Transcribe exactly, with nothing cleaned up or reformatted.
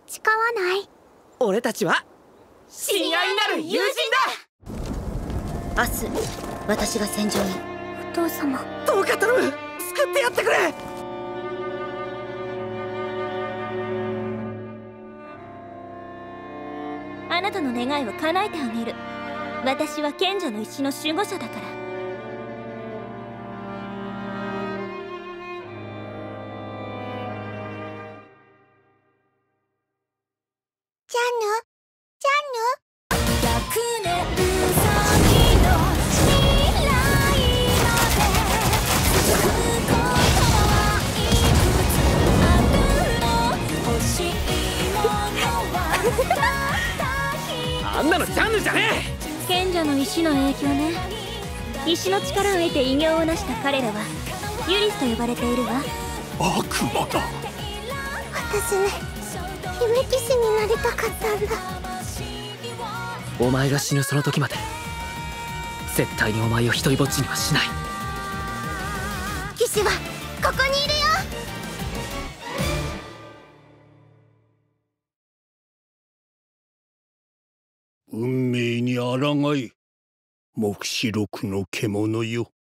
誓わない。 俺たちは親愛なる友人だ。明日私が戦場に。 お父様、 どうか頼む、救ってやってくれ。 あなたの願いを叶えてあげる。私は賢者の石の守護者だから。 ジャンヌ、ジャンヌ。 あんなのジャンヌじゃねえ。賢者の石の影響ね。石の力を得て偉業を成した彼らはユリスと呼ばれているわ。 悪魔だ。 私ね、姫騎士になりたかったんだ。 お前が死ぬその時まで絶対にお前を一人ぼっちにはしない。 騎士はここにいるよ。 運命に抗い、黙示録の獣よ。